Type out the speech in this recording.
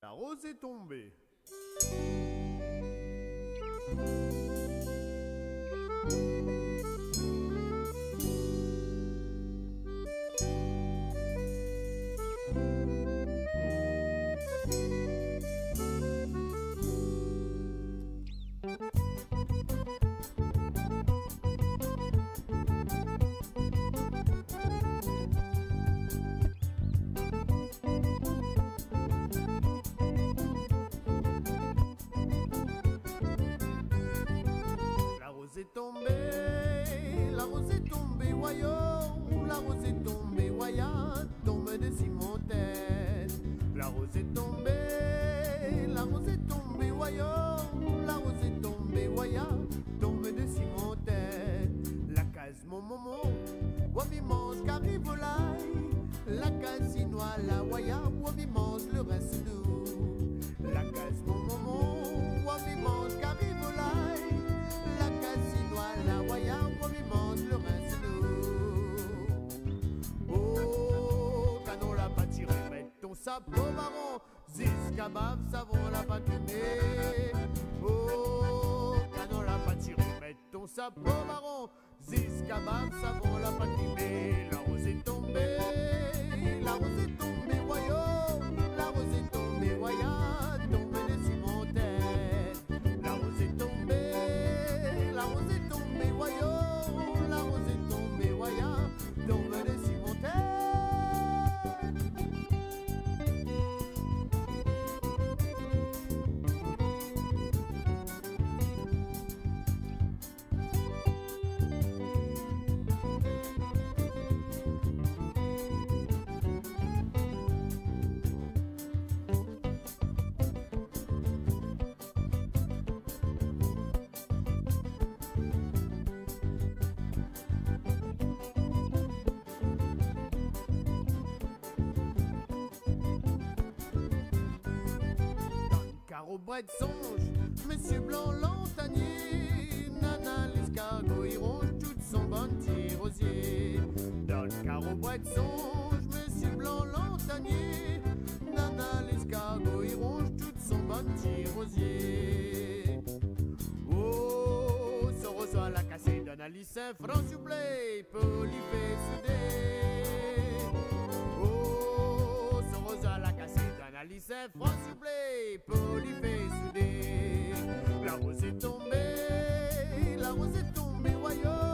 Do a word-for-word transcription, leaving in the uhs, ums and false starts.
La rose est tombée. La rose est tombée, la rose est tombée, voyons, la rose est tombée, voyons, tombe de Simon-tête. La rose est tombée, la rose est tombée, voyons, la rose est tombée, voyons, tombe de Simon-tête. La case mon momo, wami mange carivolaille, la case sinois, la waya, wami mange le reste nous. La case mon momo, wami mange carivolaille, la casinois, la waya, wami mange le reste nous. Oh, canon la pâtiré, mets ton sapot marron, ziscabab, savon la patumée. Oh, canon la pâtiré, mets ton sapot marron, ziscabab, savon la patumée. La rose est tombée, la rose est tombée, voyons, la rose est tombée, voyons, tombée de Simon-tête. La rose est tombée, la rose est tombée, voyons, la rose est tombée, voyons, tombée de Simon-tête. Au bras de songe, Monsieur Blanc l'Antanier, Nana l'escargot, il ronge tout son bon petit rosier. Dans le carreau bras de songe, Monsieur Blanc l'Antanier, Nana l'escargot, il ronge tout son bon petit rosier. Oh, ce roseau à la cassée d'un Alice un franc soublé, polyphé soudé. Oh, ce roseau à la cassée d'un Alice un franc soublé, polyphé soudé. La rose est tombée, la rose est tombée, voyons.